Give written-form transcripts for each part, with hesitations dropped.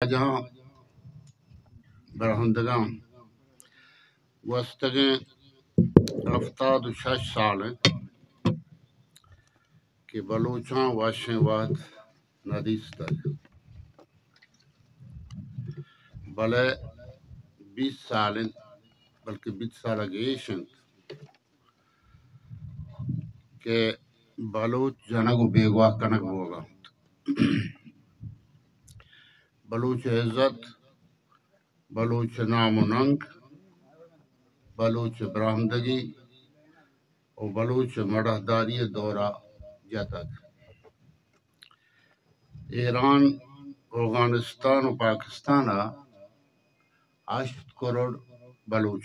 واجهان برهندگان وستگیں 76 سال کہ بلوچاں واشیں واد ندیستر بلے 20 سال بلکہ 20 سال گیشن کہ بلوچ جنگو بیگواہ کنک ہوگا بلوچ عزت بلوچ نام و ننگ بلوچ براہمدگی اور بلوچ مڑہداری دورہ جتک ایران افغانستان و پاکستان 8 کروڑ بلوچ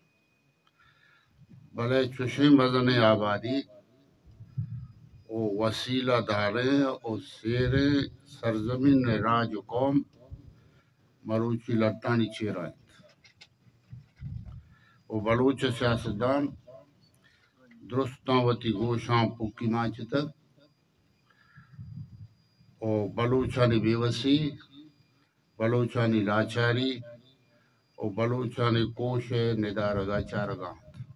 بلے چشیں مزن آبادی او وسیلہ داریں او سیریں سرزمین راج قوم مروچی لٹانی چیرائیں او بلوچ سیاستدان درستان وتی گوشاں پوکی ماچتر او بلوچانی بیوسی بلوچانی لاچاری او بلوچانی کوش ندارگا چارگاں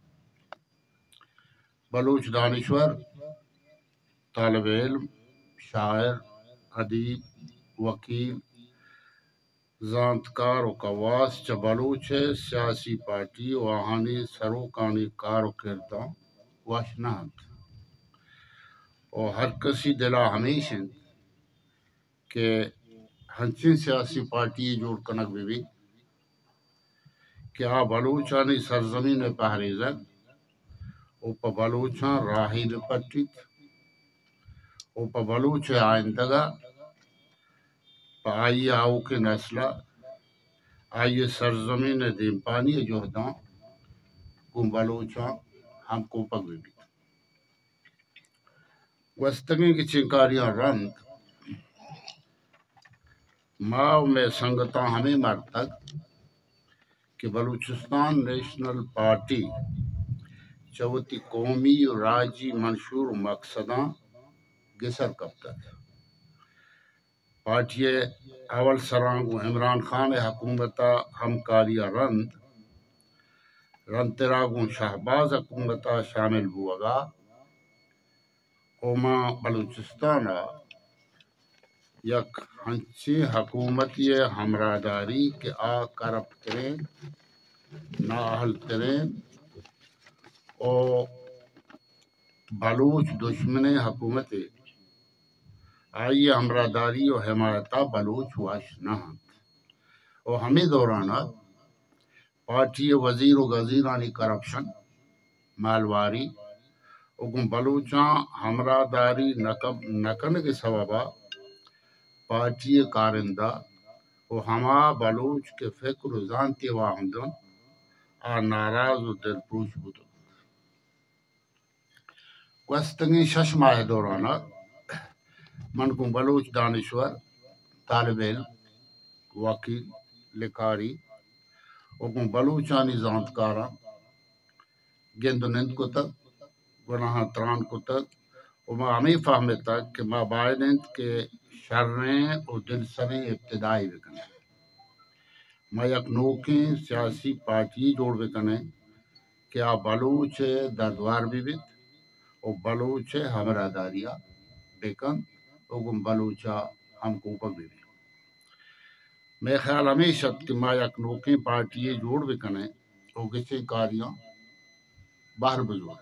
بلوچ دانشور طالب علم شاعر ادیب وکیل زانتکار و قواس چا بلوچ سیاسی پارٹی و آہانی سروکانی کار و کرداں واشناہت اور ہر کسی دلا ہمیشہ کہ ہنچین سیاسی پارٹی جوڑ کنک بھی کہ آ بلوچانی سرزمین پہریزن او پا بلوچاں راہی بپٹیت او پا بلوچ آئندگا پا آئی آو کے نسلہ آئی سرزمین دیم پانی جوہداں کم بلوچاں ہم کو پک بھی وستگیں کی چنکاریاں رند ماو میں سنگتاں ہمیں مرتک کہ بلوچستان نیشنل پارٹی چوتی قومی و راجی منشور مقصداں گسر کب تک پارٹی اول سرانگو عمران خان حکومتا ہمکاریا رند تراغو شہباز حکومتا شامل بوگا اوما بلوچستانا یک ہنچی حکومتی ہمراہداری کہ آ کرپ کریں نااہل کریں او بلوچ دشمن حکومت آئی ہمراہداری و حمایتہ بلوچ واشنہ اور ہمیں دورانا پارٹی وزیر و غزیرانی کرپشن مالواری اگم بلوچاں ہمراہداری نکن کے سببا پارٹی کارندہ و ہما بلوچ کے فکر و زانتی واہندن آ ناراض و دلپوش بود گستگی 6 ماہ دورانا من کو بلوچ دانشور طالب علم وکیل لکھاری وکم بلوچانی زانتکاراں گند نند کو تک گناہ تران کو تک وما ہمیں فہمے تک کہ ما بائنند کے شریں و دل سریں ابتدائی بکنے ما یک نوکیں سیاسی پارٹی جوڑ بکنے کہ آ بلوچ دردوار بھی بیت و بلوچ ہمراہداریا بکن وگم بلوچا ہم کو پک بھی میں خیال ہمیشہ کہ ما یک نوکیں پارٹی جوڑ بکنے و گچے کاریاں باہر بزور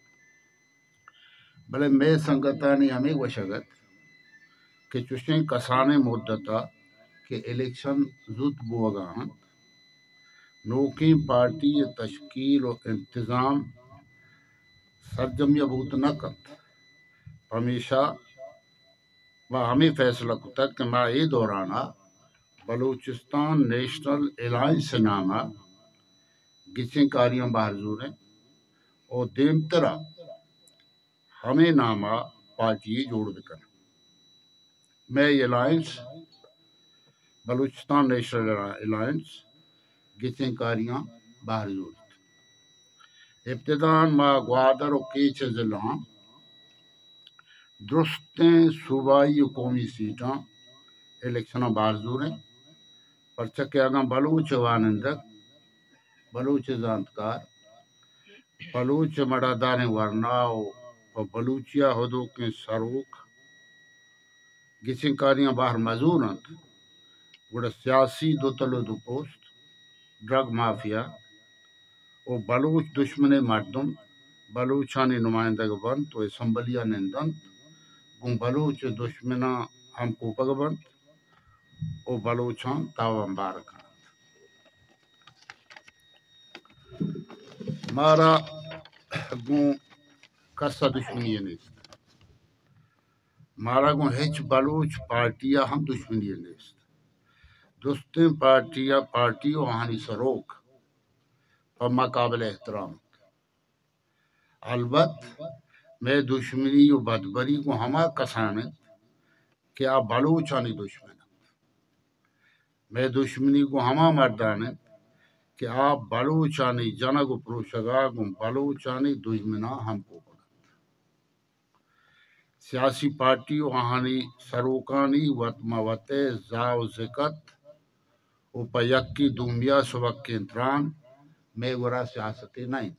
بلے میں سنگتانی ہمیں وشگت کہ چشیں کسانے مدتا کہ الیکشن زود بوگا ہیں نوکیں پارٹی تشکیل و انتظام سرجم یبوت نکت ہمیشہ ہمیں فیصلہ کتا کہ ما ای دورانا بلوچستان نیشنل الائنس نامہ گچیں کاریاں باہر زوریں اور دیم طرح ہمیں نامہ پارٹی جوڑ بکن میں الائنس بلوچستان نیشنل الائنس گچیں کاریاں باہر زورت ابتدان ما گوادر و کیچ ضلع درستیں صوبائی و قومی سیٹاں الیکشناں باہر زوریں परचके अगम बलूच वानंदक बलूच जानकार बलूच मडादाने वरनाओ और बलूचिया होदो के सरूख गिसिंकारियां बाहर मजूरंत गुड़ सियासी दो तलो दो पोस्ट ड्रग माफिया और बलूच दुश्मने मर्दम बलूचानी नुमाइंदग बंद तो असम्बलिया निंदन गुं बलूच दुश्मना हम कोपग बंद और बलूचान तावंबार का मारा गुं कसा दुश्मनी नहीं मारा गुं हेच बलूच पार्टिया हम दुश्मनी नहीं दोस्तें पार्टी वहानी सरोक और मकाबले एहतराम अलबत मैं दुश्मनी और बदबरी को हमा कसाने कि आप बलूचानी दुश्मन मैं दुश्मनी को हमा मर्दाने कि आप बलूचानी जनग प्रोशगा गुम बलूचानी दुश्मना हमको सियासी पार्टी वहानी सरोकानी वतमवते जाव जिकत उपयक्की दुमिया सबक के इंतरान मैं वरा सियासती नहीं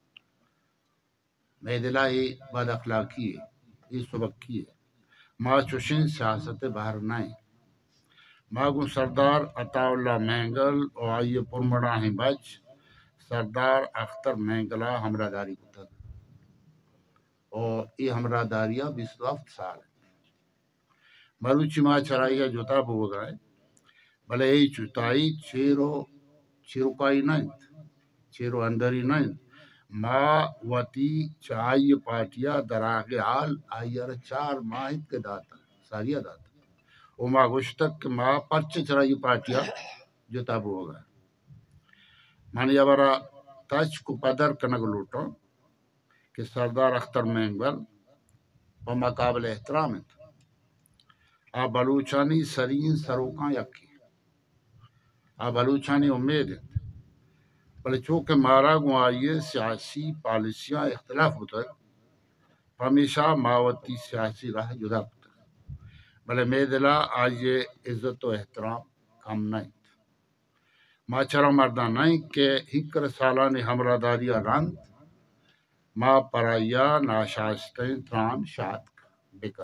मैं दिलाई बद अखलाकी है इस सबक की है माँ चुशिन सियासत बाहर नहीं मागू सरदार अताउल्ला महंगल और आइए पुरमड़ा ही बच सरदार अख्तर महंगला हमरादारी कुतर और ये हमरादारिया 20 साल मरुची माँ चराइया जोता बोगा है भले यही चुताई चिरुकाई नहीं चिरु अंदरी नहीं माँ वती चाय पार्टिया दरागे हाल आयर 4 माह के दाता सारिया दाता ओ माँ गुश्तक के माँ पर्चे चराई पार्टिया जोता बोगा मानी अबरा तच को पदर कनक लूटो कि सरदार अख्तर महंगल व मकाबले एहतराम आ बलूचानी सरीन सरोका यकी आ बलूचानी उम्मीद है भले चूँकि मारा गुआइए सियासी पॉलिसियाँ इख्तलाफ होता है हमेशा मावती सियासी राह जुदा होता है भले मेदला आज ये इज्जत व एहतराम कम नहीं माचरा मर्दा नहीं के हिकर सालानी हमरादारिया रंग माँ पराया नाशास्ते त्राम शाद बेकन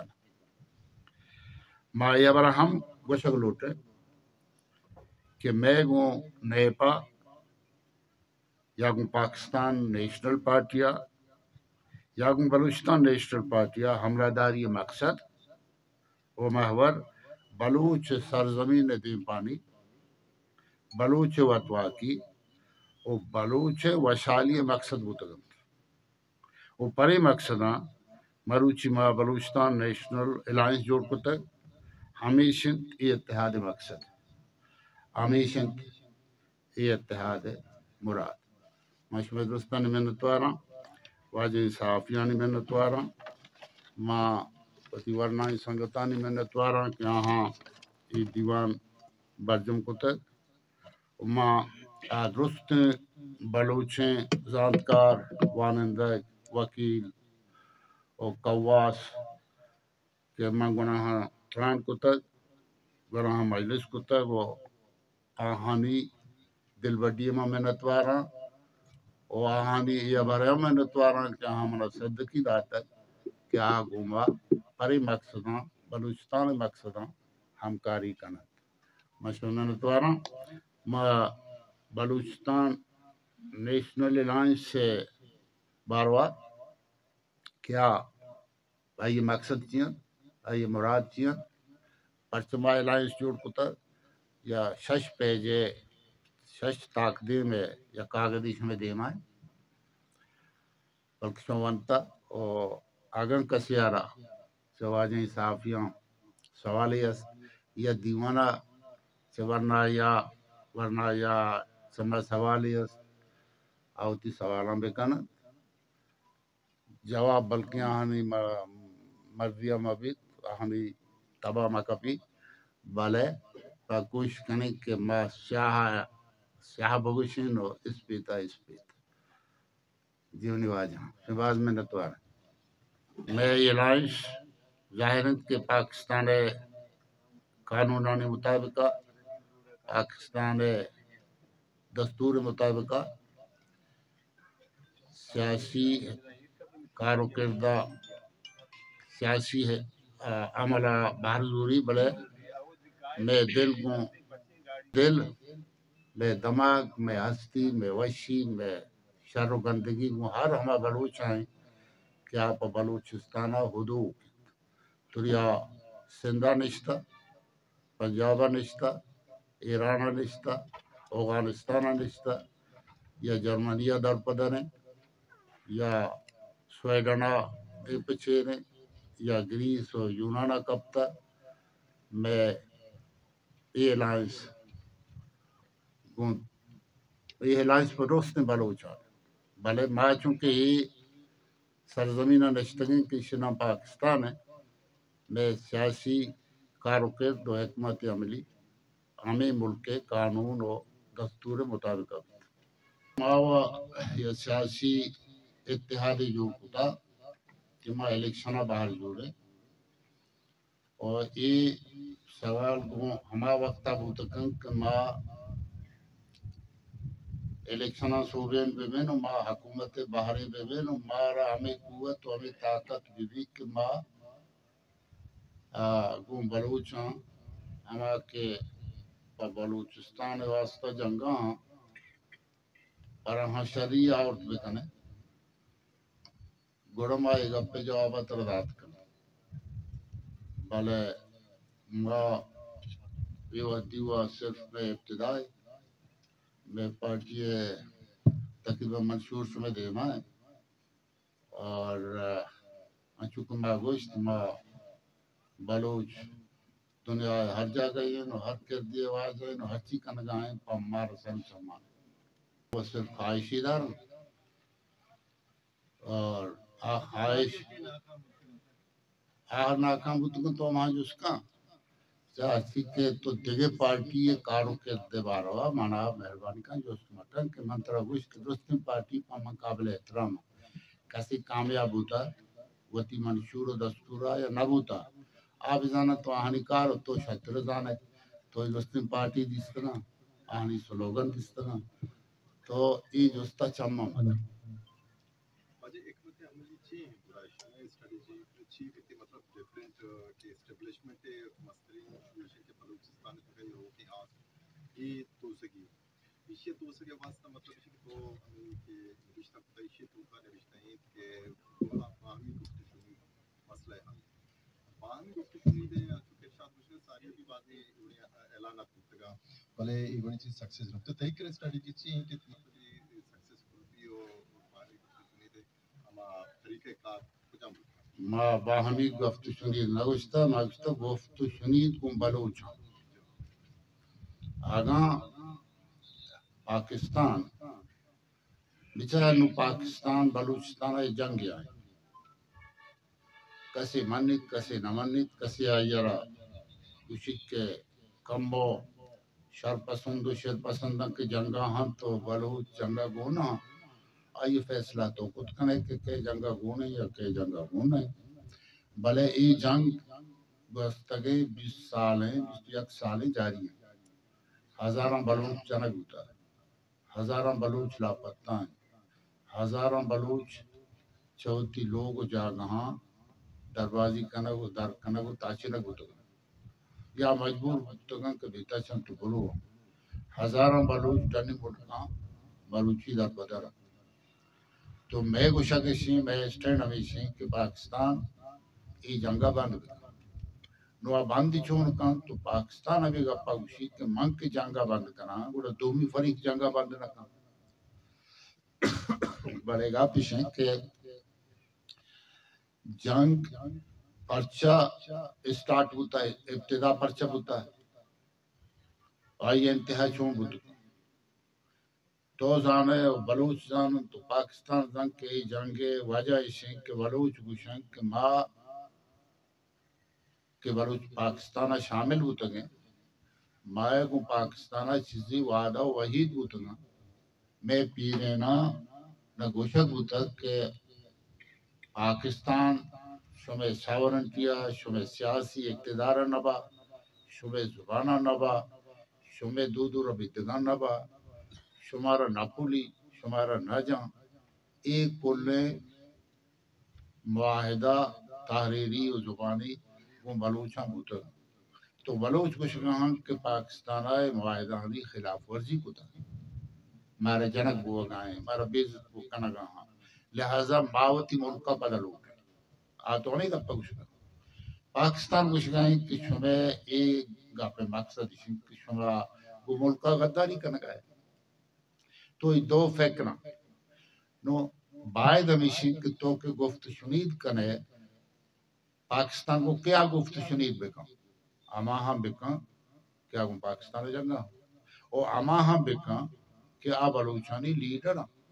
माँ अब्राहम गोशक लूटे कि मैं गो नेपा या गो पाकिस्तान नेशनल पार्टिया या गो बलूचिस्तान नेशनल पार्टिया हमरादारी मकसद वो महवर बलूच सरजमीन दी पानी बलूच वतवा की वो बलूच वशाली मकसद बुतगम वो परे मकसदा मरूची माँ बलूचिस्तान नेशनल अलायंस जोड़ कुतर हमेशा ये इत्तेहाद मकसद हमेशा ये इत्तेहाद मुराद मशमे दोस्तान मिन्नतवारा वाजे साफियानी मिन्नतवारा माँ पतिवरनाई संगतानी मिन्नतवारा कि यहाँ ये दीवान बर्जम कुतर माँ दुरुस्त बलूचें जानकार वानंदक वकील और कवास के माँ गुनाह त्रान कुतर गुनाह मजलिस कुतर वो आहानी दिलबड्डी माँ मिन्नतवारा और आहानी ये बारे में मिन्नतवारा क्या हमारा सद्दकी दाता क्या घूमा परे मकसदा बलूचिस्तान मकसदा हमकारी करना मशहूर मिन्नतवारा माँ बलूचिस्तान नेशनल अलायंस से बारवा क्या ये मकसद चियन ये मुराद चियन परचमा अलायंस जोड़ कुतर या शश पेजे शश ताकदे में या कागदिश में देमा है बल्कि शवंता और आगन कसियारा सवाजें साफियां सवालियस या दीवाना से वरना या समय सवालियस आवती सवालों पे कना जवाब बल्कि आहानी मर्जिया मबी आहानी तबा मकपी बाले पाकुश कने के मा शाह बगुशिन और इस पीता जीवनी वाजा शबाज में नतवार मैं ये लाइश जाहिरत के पाकिस्तान कानूनानी मुताबिक پاکستان دستور مطابق سیاسی کار و کردہ سیاسی ہے عملہ باہر ضروری بلے میں دل میں دماغ میں ہستی میں وشی میں شر و گندگی کو ہر ہمہ بلوچ ہیں کہ آپ بلوچستانہ حدود تریا سندھا نشتہ پنجابہ نشتہ ایرانہ نشتہ افغانستانہ نشتہ یا جرمنیہ در پدنے یا سویڈنا پچھینے یا گریس و یونانا کپتا میں یہ الائنس پر روشن بلوچان بلے ماں چونکہ یہ سرزمینہ نشتگیں کی شنا پاکستان ہے میں سیاسی کار و کرد و حکمت عملی ہمیں ملک کے قانون و دستور مطابق ماوا یہ سیاسی اتحادی جو ہوتا کہ ماں الیکشنہ باہر جوڑے اور یہ سوال کو ہما وقتا بوتکن کہ ماں الیکشنہ صوبین ببین و ماں حکومت باہری ببین و مارا ہمیں قوت و ہمیں طاقت بھی کہ ماں گون بلوچاں ہما کے بلوچستان واسطہ جنگاں پر ہاں شریع عورت بکنے گڑم آئے گا پہ جوابت ردات کرنے بلے ماں دیوہ صرف میں ابتدائی میں پارٹی تقریبا منشور شمیں دیما ہے اور چونکہ ماں گوشت ماں بلوچ دنیا ہر جگہ ہیں ہر کردی آواز ہیں ہر چی کنگاہیں پا مار سن سمان وہ صرف خواہشی دار اور خواہش ناکام بتگن تو وہاں جس کا چاہتی کہ تو دیگے پارٹی یہ کارو کے دیبار ہوا مانا مہربانی کا جو اس مطلب کہ منترہ گوش کہ دوستی پارٹی پا مقابل احترام کسی کامیاب ہوتا وطی منشور و دستورہ یا نبوتا آپ جانا تو آہنی کار تو شتر جانے تو دوستی پارٹی دیستنا آہنی سلوگن دیستنا تو ای جستا چمم مطلب ڈیفرنٹ کے اسٹیبلشمنٹ مسترین انفارمیشن کے بلوچستان کو گئی ہو کہ آج یہ تو سکی یہ تو سکے واسطہ مطلب ہے کہ تو کہ رشتہ خدایشی تو کا رشتہ ہے کہ باہمی گفتگو مسئلہ ہے باہمی گفتگو دے چونکہ شاید مجھے ساری بھی باتیں اعلانات ہوتگا بھلے ایونٹ چیز سکسیس رکھتے تھے کہ اسٹریٹجی چیز کہ مطلب سکسیسفل بھی ہو باہمی گفتگو دے ہما طریقہ کار کچھ ما باهمی گفت و شنید نوشته مگشته گفت و شنید کن بلوچان آگاں پاکستان بچہ نو پاکستان بلوچستان جنگ آئے کسی منت کسی نمنت کسی آئیرا کشک کے کمبو شرپسند و شرپسندن کے جنگا ہم تو بلوچ جنگا گونا آئی فیصلہ تو کچھ کنے کہ جنگا گونے یا کہ جنگا گونے بلے ای جنگ گستگے 20 سال ہیں 21 سال جاری ہیں ہزاراں بلوچ جنگ ہوتا ہے ہزاراں بلوچ لاپتہ ہیں ہزاراں بلوچ چوتی لوگ جاگہاں دروازی کنگو در کنگو تاچی نگو تو یا مجبور ہوتگاں کہ بیتا چند تو بلو ہزاراں بلوچ ڈنی ملکاں بلوچی در بدر تو میں گوشہ کشی میں اسٹینڈ ہمیشہ کہ پاکستان ای جنگا بند کرنا نو باندی چون کان تو پاکستان ابھی گپا گوشی کہ من کی جنگا بند کرنا گوڑا دومی فریق جنگا بند نہ کرنا بڑے گا پیشیں کہ جنگ پرچہ اسٹارٹ ہوتا ہے ابتدا پرچہ ہوتا ہے آئی انتہا چون بودو تو زانے بلوچ زانن تو پاکستان زن کے جنگے وجہ اسیں کہ بلوچ گوشن کہ ماں کہ بلوچ پاکستانہ شامل ہوتا گئے مائے کو پاکستانہ چیزی وعدہ وحید ہوتا گا میں پیرینا نہ گوشک ہوتا کہ پاکستان شمع ساورنٹیا شمع سیاسی اقتدار نبا شمع زبانہ نبا شمه دو رو بیدگان نبا شمارا ناپولی شمارا ناجان ایک کل معاہدہ تحریری و زبانی وہ بلوچاں بوتا تو بلوچ کو شکاہاں کہ پاکستان آئے معاہدہ ہمی خلاف ورزی کو تا مارا جنک بو گائیں مارا بیزت بو کنگاہاں لہذا ماوتی ملکہ بدلو آتونے گا پا کچھ پاکستان کو شکاہیں کہ شمیں ایک گا پہ مقصد کہ شما وہ ملکہ غداری کنگا ہے تو یہ دو فکرہ نو باید ہمیشہ کہ تو کہ گفت شنید کنے پاکستان کو کیا گفت شنید بکن اما ہم بکن کیا گم پاکستان جنگا اور اما ہم بکن کہ آ بلوچانی لیڈر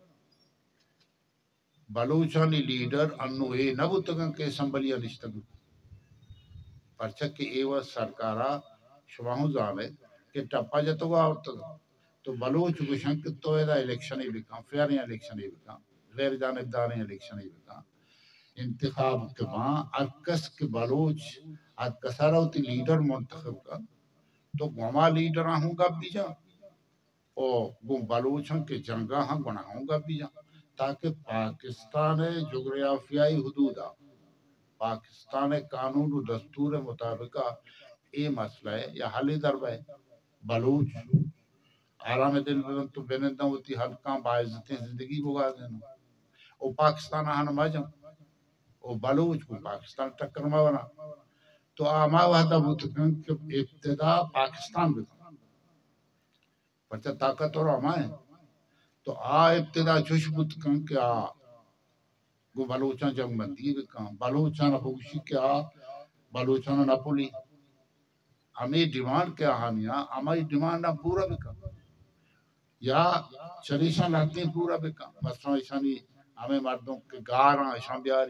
بلوچانی لیڈر انو اے نبوتگن کے اسمبلیاں نشتگن پرچک کہ ایوہ سرکارا شماہوں زانے کہ ٹپا جتو گا آورتگا تو بلوچ گوشن کہ تو ایدہ الیکشن ہی بکن فیریں الیکشن ہی بکن غیر جانبداریں الیکشن ہی بکن انتخاب کے ماں ارکس کے بلوچ ارکسارا ہوتی لیڈر منتخب کا تو گوما لیڈر ہوں گا بھی جا اور گم بلوچن کے جنگا ہاں گنا ہوں گا بھی جا تاکہ پاکستان جغرافیائی حدودہ پاکستان قانون و دستور مطابقہ یہ مسئلہ ہے یا حلی درب ہے بلوچ آرام دل بلن تو بینندہ ہوتی حلقاں باعزتیں زندگی بگا دینا او پاکستان آہاں ماجم او بلوچ کو پاکستان ٹکر مانا تو آما وحدہ بوتکن کہ ابتدا پاکستان بکن پرچہ طاقت اور آما ہے تو ابتدا چوش بوتکن کہ گو بلوچان جنگ بندی بکن بلوچان بوشی کہ بلوچان نپولی ہمیں ڈیمانڈ کے آہانیاں ہماری ڈیمانڈ نہ پورا بکن یا چلیشان لاتے پورا بکن مثلا ایشانی ہمیں مردوں کے گاراں ایشان بیاری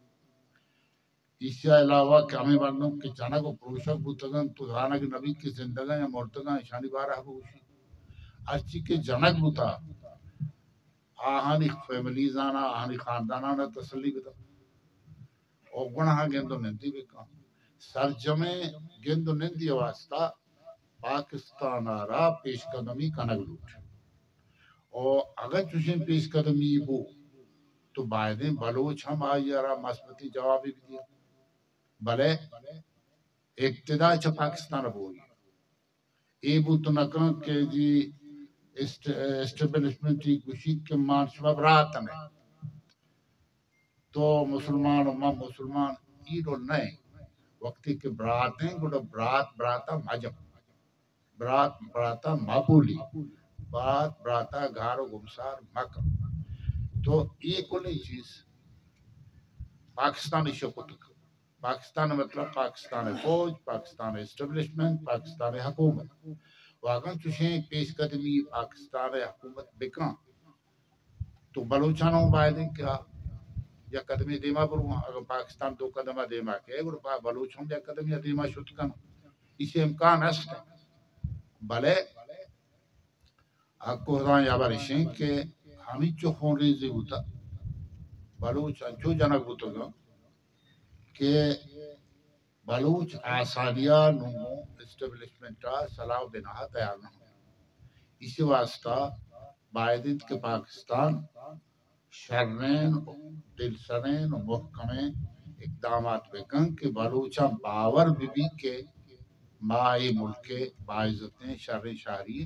اس سے علاوہ کہ ہمیں مردوں کے جانا کو پروشک بوتگن تو دانا کہ نبی کی زندگاں یا مردگاں ایشانی بارہ بوشی ارچی کے جنک بوتا آہانی فیملیز آنا آہانی خاندانانا تسلی بتا اور گناہ گندو نندی بکن سرجمے گندو نندی واسطہ پاکستان آرہ پیش قدمی کنگ لوٹ اور اگر چوشیں پیش قدمی بو تو بائدیں بلوچ ہم آئی آرہ مثبتی جوابی بھی دیا بلے ابتدا چا پاکستان بوئی ای بو تو نکن کہ جی اسٹیبلشمنٹی کشید کے مان شباب راتن ہے تو مسلمان امام مسلمان ایرو نئے وقتی کے براتیں گوڑا براتا مجم برات براتا مابولی بات براتا گھارو گمسار مکم تو یہ کلی چیز پاکستانی شکوتک پاکستان مطلب پاکستان فوج پاکستان اسٹیبلشمنٹ پاکستان حکومت واقعاً چوشیں پیش قدمی پاکستان حکومت بکاں تو بلوچانوں بائدیں کیا یا قدمی دیما بروہاں اگر پاکستان دو قدمہ دیما کے اگر بلوچوں یا قدمی دیما شد کن اسے امکان است ہے بلے آپ کو حضان یا بارشیں کہ ہمیں چو خون ریزی ہوتا بلوچ انچو جنک ہوتا گا کہ بلوچ آسانیہ نمو اسٹیبلشمنٹا صلاح بناہ تیار نہ ہو اسی واسطہ بائدت کے پاکستان شرین دلسرین و محکمیں اقدامات بکن کہ بلوچاں باور بھی کہ مائی ملک باعزتیں شر شہری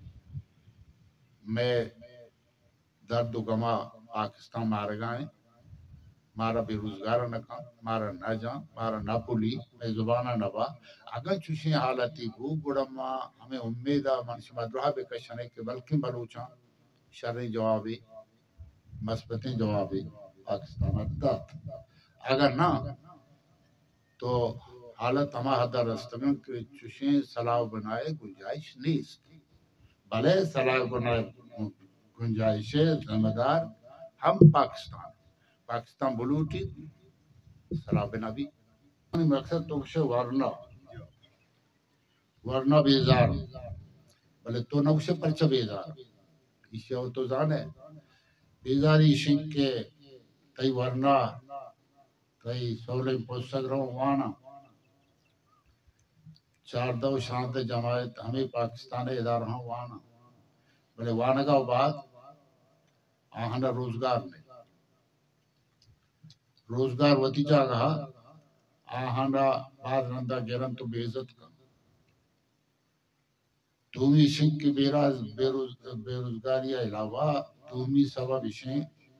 میں درد و گما پاکستان مارے گائیں مارا بے روزگار نکا مارا نہ جان مارا نہ پولی میں زبانہ نبا اگر چوشیں حالتی کو گڑما ہمیں امیدہ منشمہ درہا بے کشنے کے بلکہ بلوچاں شرعی جوابی مثبتیں جوابی پاکستان اقدار اگر نہ تو حالت ہما حدہ رستگن کے چوشیں صلاح بنائے گنجائش نیست بلے صلاح بنائے گنجائش ذمہ دار ہم پاکستان بلوٹی صلاح بنا بھی مقصد تو سے ورنہ بیزار بلے تو نوشے پرچہ بیزار اسے ہو تو زان ہے بیزاری شنک کے تی ورنہ تی سولے پوسٹ رہو وانا چاردہ و شانت جماعت ہمیں پاکستان ادارہ وانا بلے وانا کا بعد آہنا روزگار میں روزگار وتی جا گا آہنا بعد رندہ گرن تو بے عزت کا دومی شنک کی بے روزگاری علاوہ دومی سبب شنک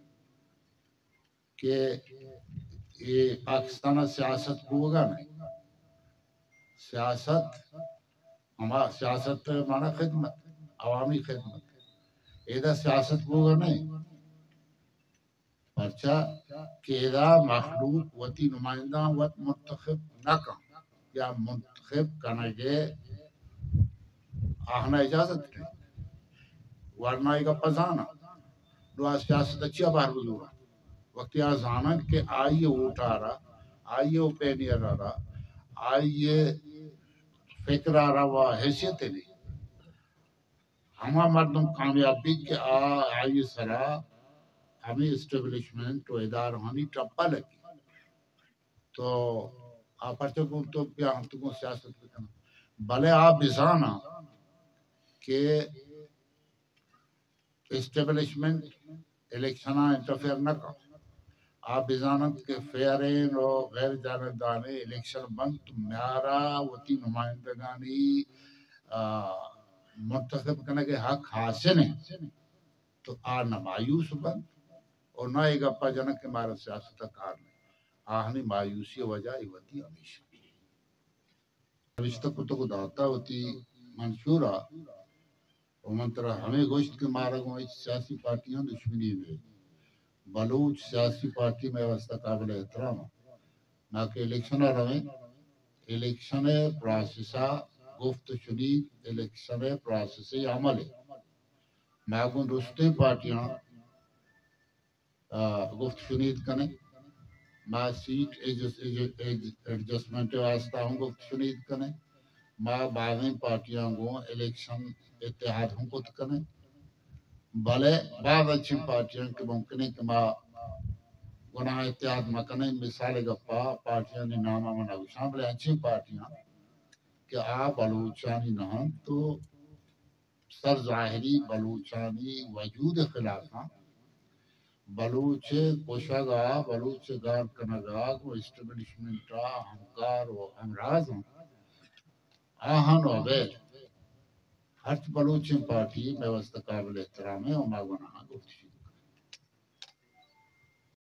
کہ یہ پاکستان سیاست کو ہوگا نہیں سیاست مانا خدمت عوامی خدمت ایدہ سیاست کو ہوگا نہیں پرچہ کہ ایدہ مخلوق وتی نمائندہ وط منتخب نہ کن یا منتخب کنگے آہنا اجازت کریں ورنہ ایگا پزانا دو سیاست اچھی بار بزورا وقتی آزانن کہ آئیے ووٹ آ رہا آئیے اوپینئر آ رہا آئیے فکر آ رہا وہ حیثیت نہیں ہما مردم کامیابی کے آئیے سرا ہمیں اسٹیبلشمنٹ و ادارہ ہونی ٹپا لگی تو آپ پرچہ کو تو کیا ہم تکوں سیاست کرنا بھلے آپ بزانا کہ اسٹیبلشمنٹ الیکشنہ انٹرفیئر نہ کر آپ بزانت کے فیرین و غیر جانبدارے الیکشن بند تو میارا وطی نمائندگانی منتخب کرنے کے حق حاصل ہیں تو نہ مایوس بند اور نہ ایک اپا جنک کے مارا سیاست کار میں آہنی مایوسی وجہ وطی ہمیشہ رشتہ کتو کو داتا ہوتی منشورہ اور منترہ ہمیں گوشت کے مارا گو سیاسی پارٹیاں دشمنی میں بلوچ سیاسی پارٹی میں واسطہ قابل احترام نہ کہ الیکشن رویں الیکشن پروسیسا گفت شنید الیکشن پروسیسی عمل ہے میں کون رشتے پارٹیاں گفت شنید کنے میں سیٹ ایڈجسٹمنٹ واسطہ ہوں گفت شنید کنے میں باغیں پارٹیاں گو الیکشن اتحاد ہوں گفت کنے بھلے بعض اچھی پارٹیاں کے ممکن ہے کہ ماں گناہ اتحاد مکنے مثال گپا پارٹیاں نے نامہ منہ گوشاں بلے اچھی پارٹیاں کہ بلوچانی نہاں تو سر ظاہری بلوچانی وجود خلافاں بلوچ کوشگا بلوچ گار کنگا کو اسٹیبلشمنٹا ہمکار و امراض ہوں آہن و غیر ہر بلوچ پارٹی میں واسطہ قابل احترام ہے اور ماں گناہ گفت